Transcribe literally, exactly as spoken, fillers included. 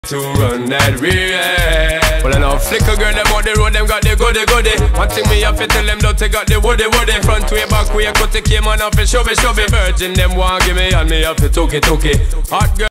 to run that real. Well, I know flicker girl, them on the road, them got the goody goody. One thing me have to tell them, don't they got the woody woody. Front way, back way, cut the came on off and shove it, shove it. Virgin, them want give me and me have to took it, took it. Hot girl.